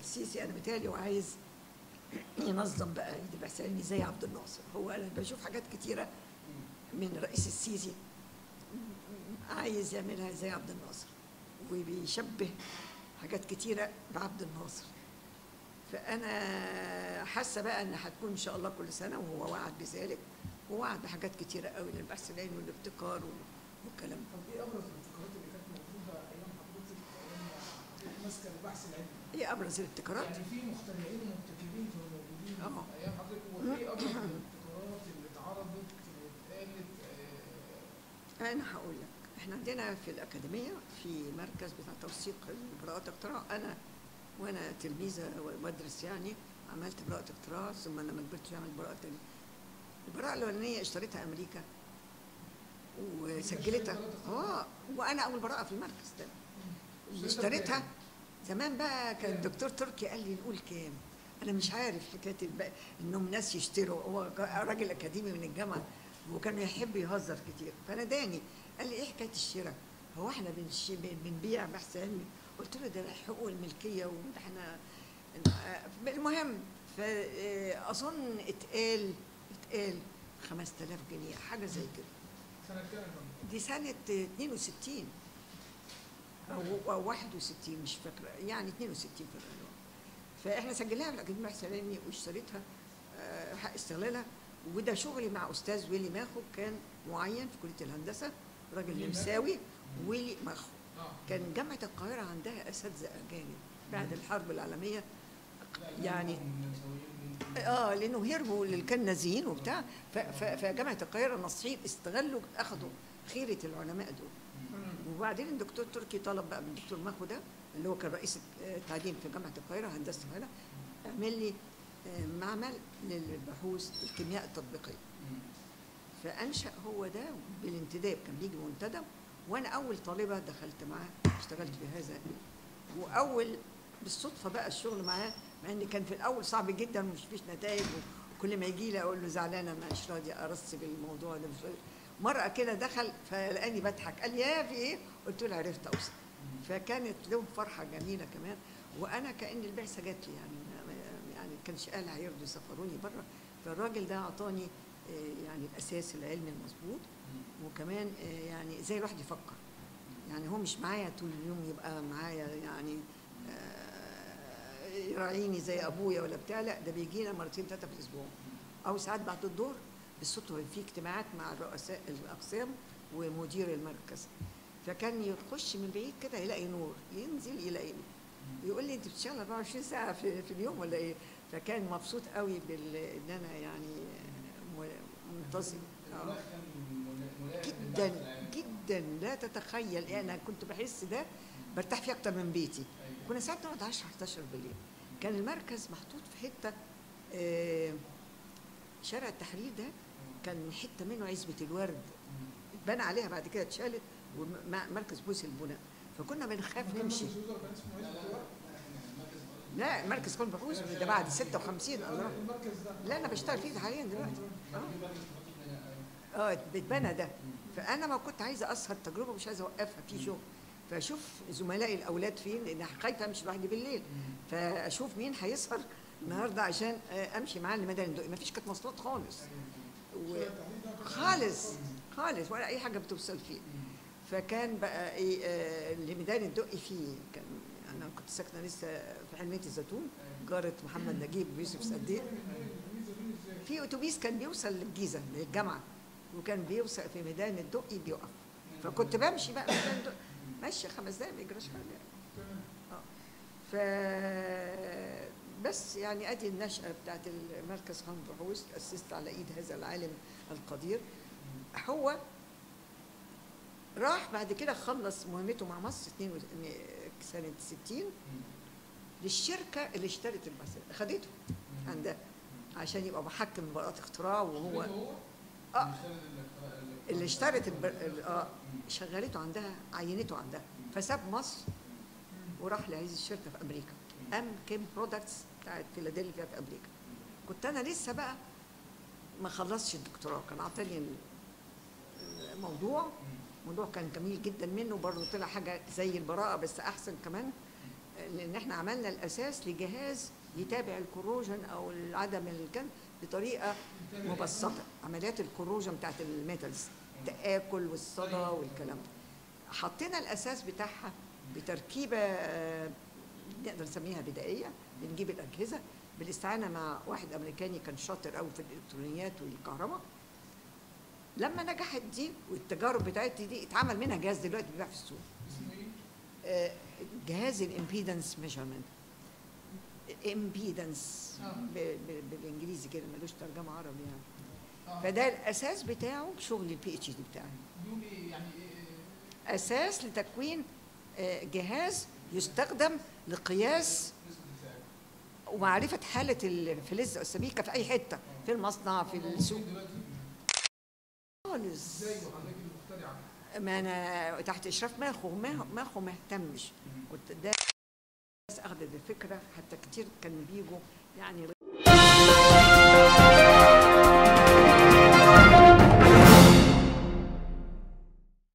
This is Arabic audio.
السيسي انا بيتهيألي وعايز ينظم بقى ايد البحث العلمي زي عبد الناصر. هو انا بشوف حاجات كتيره من الرئيس السيسي عايز يعملها زي عبد الناصر، وبيشبه حاجات كتيره بعبد الناصر. فانا حاسه بقى ان هتكون ان شاء الله كل سنه، وهو وعد بذلك، ووعد بحاجات كتيره قوي للبحث العلمي والابتكار والكلام ده. طب ايه ابرز الابتكارات اللي كانت موجوده ايام حضرتك، ايام حضرتك ماسكه البحث العلمي؟ ايه ابرز الابتكارات؟ يعني في مخترعين ومبتكرين كانوا موجودين ايام حضرتك، وايه ابرز الابتكارات اللي اتعرضت واتقالت؟ انا هقول لك، احنا عندنا في الاكاديميه في مركز بتاع توثيق براءات اختراع. وانا تلميذه وبدرس يعني عملت براءه اختراع، ثم لما كبرت عملت براءه تانية. البراءه الاولانيه اشتريتها امريكا وسجلتها. وانا اول براءه في المركز ده اللي اشتريتها. زمان بقى كان الدكتور تركي قال لي نقول كام، انا مش عارف حكايه انهم ناس يشتروا. هو راجل اكاديمي من الجامعه وكان يحب يهزر كتير، فناداني قال لي ايه حكايه الشراء؟ هو احنا بنبيع بحث علمي؟ قلت له ده حقوق الملكيه واحنا المهم. فاظن اتقال 5000 جنيه حاجه زي كده. سنه كام؟ دي سنه 62 او 61 مش فاكره، يعني 62 في الغالب. فاحنا سجلناها في الاكاديميه البحث العلمي واشتريتها حق استغلالها. وده شغلي مع استاذ ويلي ماخو، كان معين في كليه الهندسه، راجل نمساوي. ويلي ماخو كان جامعه القاهره عندها اساتذه اجانب بعد الحرب العالميه يعني. لانه هربوا اللي كان نازيين وبتاع. فجامعه القاهره الناصحين استغلوا، اخذوا خيره العلماء دول. وبعدين الدكتور تركي طلب بقى من الدكتور ماخو ده اللي هو كان رئيس التعدين في جامعه القاهره هندسه القاهره، اعمل لي معمل للبحوث الكيمياء التطبيقيه. فانشا هو ده بالانتداب، كان بيجي منتدب، وانا اول طالبه دخلت معاه اشتغلت في هذا. واول بالصدفه بقى الشغل معاه، مع ان كان في الاول صعب جدا ومش فيش نتائج، وكل ما يجي لي اقول له زعلانه مش راضيه ارسب الموضوع ده. مره كده دخل فلقاني بضحك، قال لي يا في ايه؟ قلت له عرفت اوصل. فكانت له فرحه جميله كمان. وانا كان البعثه جات لي يعني كانش قال هيرضوا يسفروني بره. فالراجل ده اعطاني يعني الاساس العلمي المظبوط، وكمان يعني زي الواحد يفكر. يعني هو مش معايا طول اليوم، يبقى معايا يعني يراعيني زي ابويا ولا بتاع، لا ده بيجينا مرتين ثلاثه في الاسبوع، او ساعات بعد الظهر بالصدفه في اجتماعات مع رؤساء الاقسام ومدير المركز. فكان يخش من بعيد كده يلاقي نور، ينزل يلاقيني يقول لي انت بتشتغل 24 ساعه في اليوم ولا ايه؟ فكان مبسوط قوي ان انا يعني منتظم جدا جدا. لا تتخيل، انا كنت بحس ده برتاح فيه اكتر من بيتي. كنا ساعات نقعد 10 11 بالليل. كان المركز محطوط في حته شارع التحرير ده، كان حته منه عزبه الورد اتبنى عليها بعد كده اتشالت، ومركز بوس البناء. فكنا بنخاف نمشي. لا المركز كان بحوث ده بعد 56. الله، لا انا بشتغل فيه حاليا دلوقتي. اتبنى ده. فانا ما كنت عايزه اسهر تجربه، مش عايزه اوقفها في شغل. فاشوف زملائي الاولاد فين، لان خايفه امشي لوحدي بالليل. فاشوف مين هيسهر النهارده عشان امشي معاه لميدان الدقي. ما فيش كانت مواصلات خالص خالص ولا اي حاجه بتوصل فيه. فكان بقى ايه لميدان الدقي فيه، كان انا كنت ساكنه لسه في حلميه الزيتون، جاره محمد نجيب ويوسف صديق. في اتوبيس كان بيوصل للجيزه للجامعه، وكان بيوصل في ميدان الدقي بيقف. فكنت بمشي بقى ميدان الدقي ماشيه 5 دقايق ما يجراش حاجه. ف بس يعني ادي النشأة بتاعت المركز خان بحوث، تأسست على ايد هذا العالم القدير. هو راح بعد كده خلص مهمته مع مصر سنة 60 للشركة اللي اشترت البحث، خدته عندها عشان يبقى محكم براءات اختراع. وهو اللي اشترت شغلته عندها، عينته عندها، فساب مصر وراح لهذه الشركة في أمريكا، كيم برودكتس بتاعت فيلادلفيا في أمريكا. كنت أنا لسه بقى ما خلصتش الدكتوراه، كان عطاني الموضوع كان جميل جدا منه، برضه طلع حاجة زي البراءة بس أحسن كمان. لان احنا عملنا الاساس لجهاز يتابع الكروجن او عدم الكن بطريقه مبسطه، عمليات الكروجن بتاعت الميتالز، التآكل والصدى والكلام ده. حطينا الاساس بتاعها بتركيبه نقدر نسميها بدائيه، بنجيب الاجهزه بالاستعانه مع واحد امريكاني كان شاطر قوي في الالكترونيات والكهرباء. لما نجحت دي والتجارب بتاعتي دي اتعمل منها جهاز دلوقتي بيباع في السوق. اسمه ايه؟ جهاز الامبيدنس ميجرمنت. امبيدنس بالانجليزي كده، ملوش ترجمه عربي يعني. فده الاساس بتاعه شغل البي اتش دي بتاعي. يعني اساس لتكوين جهاز يستخدم لقياس ومعرفه حاله الفلز او السبيكه في اي حته، في المصنع في السوق خالص. ازاي وحضرتك المخترعه؟ ما انا تحت اشراف ماخو ما اهتمش، ده اخذ الفكره، حتى كتير كانوا بيجوا يعني